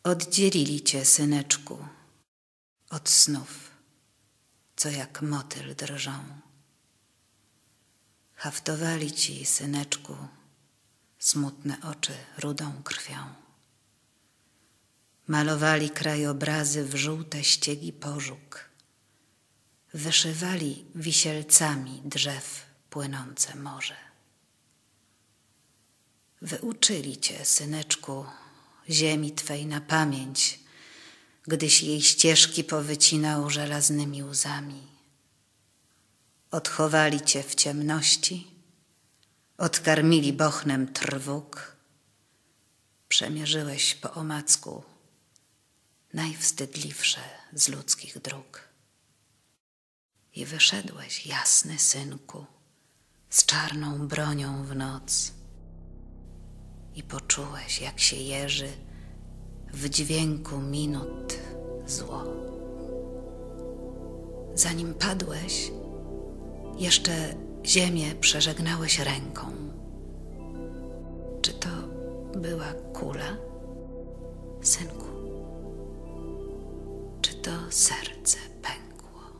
Oddzielili cię, syneczku, od snów, co jak motyl drżą. Haftowali ci, syneczku, smutne oczy rudą krwią. Malowali krajobrazy w żółte ściegi pożóg. Wyszywali wisielcami drzew płynące morze. Wyuczyli cię, syneczku, ziemi twej na pamięć, gdyś jej ścieżki powycinał żelaznymi łzami. Odchowali cię w ciemności, odkarmili bochnem trwóg. Przemierzyłeś po omacku najwstydliwsze z ludzkich dróg. I wyszedłeś, jasny synku, z czarną bronią w noc. I poczułeś, jak się jeży w dźwięku minut zło. Zanim padłeś, jeszcze ziemię przeżegnałeś ręką. Czy to była kula, synku? Czy to serce pękło?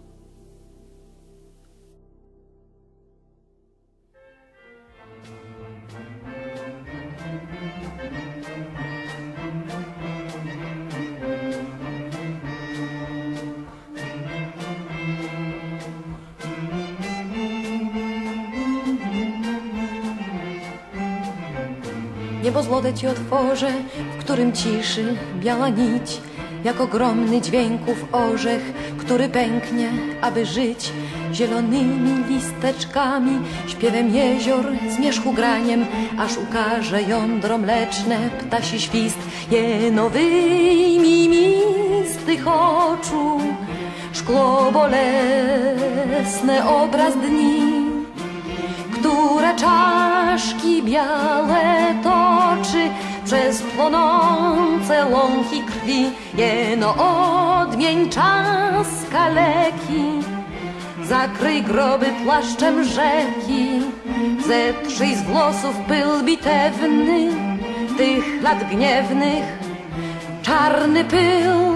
Niebo złote ci otworzę, w którym ciszy biała nić, jak ogromny dźwięków orzech, który pęknie, aby żyć zielonymi listeczkami, śpiewem jezior, zmierzchu graniem, aż ukaże jądro mleczne, ptasi świst, jeno wyjmij mi z tych oczu szkło bolesne, obraz dni, które czaszki białe toczy przez płonące łąki krwi. Jeno odmień czas kaleki, zakryj groby płaszczem rzeki, zetrzyj z włosów pył bitewny tych lat gniewnych, czarny pył.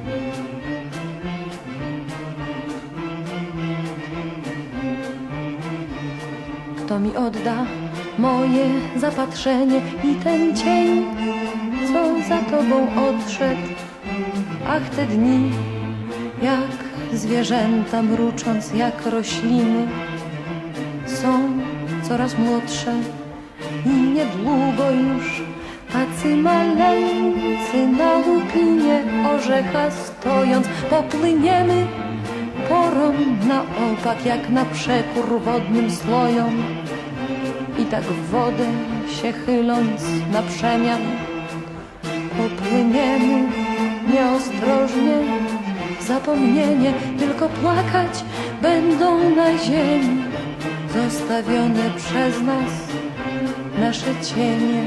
Kto mi odda moje zapatrzenie i ten cień, co za tobą odszedł? Ach, te dni, jak zwierzęta mrucząc, jak rośliny, są coraz młodsze i niedługo już tacy maleńcy na łupinie orzecha stojąc popłyniemy porą na opak, jak na przekór wodnym slojom. I tak w wodę się chyląc na przemian popłyniemy nieostrożnie, zapomnienie, tylko płakać będą na ziemi zostawione przez nas nasze cienie.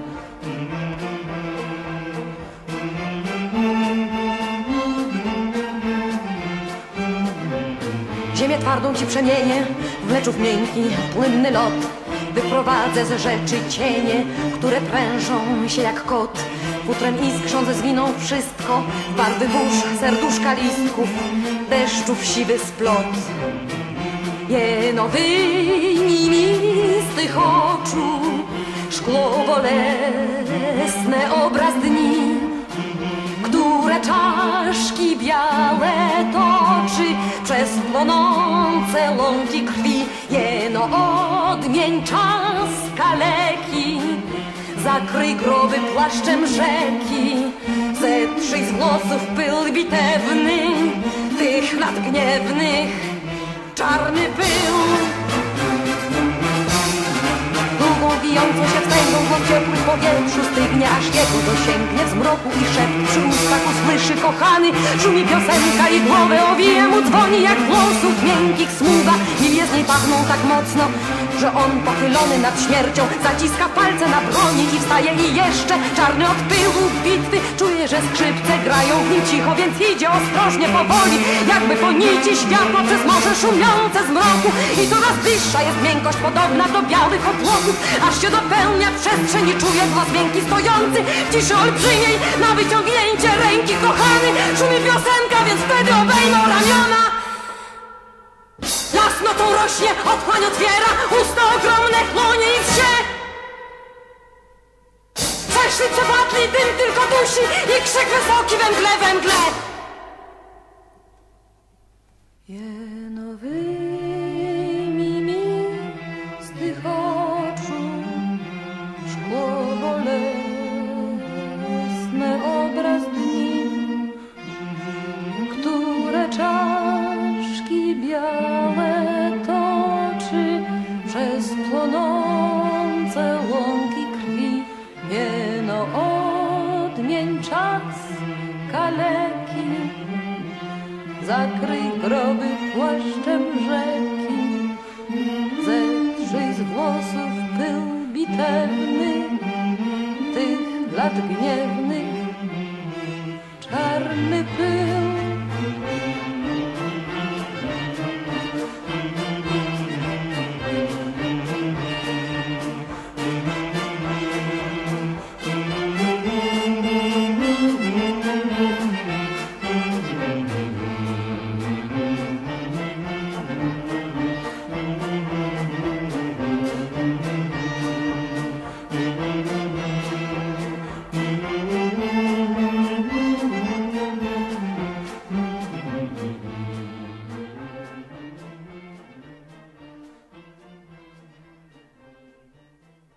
Ziemię twardą ci przemienię w mleczów miękki, płynny lot. Wyprowadzę z rzeczy cienie, które prężą się jak kot. Futrem iskrząc zwiną wszystko w barwy burz, serduszka listków, deszczów siwy splot. Jeno wyjmij mi z tych oczu szkło bolesne, obraz dni, które czaszki białe toczy przez płonące łąki krwi. Jeno odmień czas kaleki, zakryj groby płaszczem rzeki, zetrzyj z włosów pył bitewny tych lat gniewnych, czarny pył. Długą wijącą się wstęgą w ciepłym powietrzu stygnie, aż jego dosięgnie w zmroku i szept przy ustach usłyszy kochany. Szumi piosenka i głowę owija mu, dzwoni jak włosów miękkich smuga. I z niej pachną tak mocno, że on pochylony nad śmiercią zaciska palce na broni i wstaje i jeszcze czarny od pyłu bitwy czuje, że skrzypce grają w nim cicho, więc idzie ostrożnie, powoli, jakby po nici światła przez morze szumiące z mroku. I coraz bliższa jest miękkość podobna do białych obłoków, aż się zapełnia przestrzeń i czuję głos miękki stojący w ciszy olbrzymiej na wyciągnięcie ręki kochany. Szumi piosenka, więc wtedy obejmą ramiona. Jasnotą rośnie, otchłań otwiera usta ogromne, chłonie i wsie. Przeszli, przepadli, dym tylko dusi i krzyk wysoki we mgle, we mgle. Jeno wyjmij mi z tych oczu szkło bolesne, obraz dni, które czaszki białe toczy przez płonące łąki krwi. Jeno odmień czas kaleki, zakryj groby płaszczem rzeki, zetrzyj z włosów pył bitewny tych lat gniewnych, czarny pył